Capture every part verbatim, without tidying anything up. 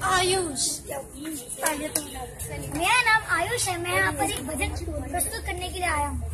आयुष। मेरा नाम आयुष है। मैं यहाँ पर एक भजन प्रस्तुत करने के लिए आया हूँ।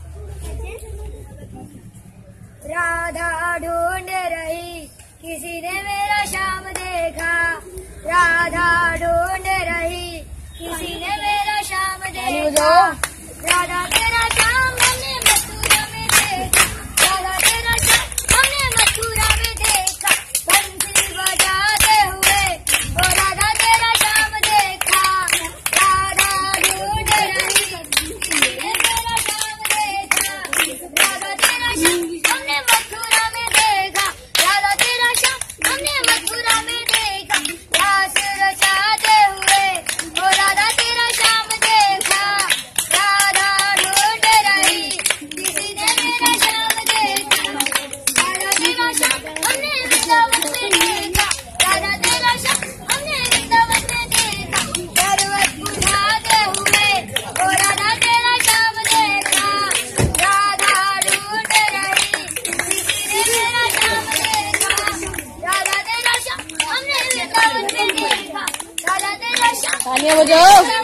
राधा ढूंढ रही किसी ने मेरा शाम देखा, राधा ढूंढ रही किसी ने मेरा शाम देखा, राधा तेरा शाम हमने मथुरा में देखा, राधा तेरा शाम हमने मथुरा में देखा, बंसी बजाते हुए ओ राधा तेरा शाम देखा, राधा ढूंढ रही किसी ने मेरा शाम देखा, राधा तेरा शाम हमने मथुरा में देखा, राधा तेरा शाम हमने मथुरा में देखा, रास रचाते हुए ओ राधा तेरा शाम देखा, राधा ढूंढ रही किसी ने मेरा शाम देखा, राधा तेरा शाम हमने वृंदावन में देखा, राधा तेरा शाम हमने वृंदावन में देखा, पर्वत बुझाते हुए ओ राधा तेरा शाम देखा, राधा ढूंढ रही किसी ने मेरा शाम देखा, राधा तेरा शाम हमने वृंदावन में देखा, राधा तेरा शाम तालियां बजाओ।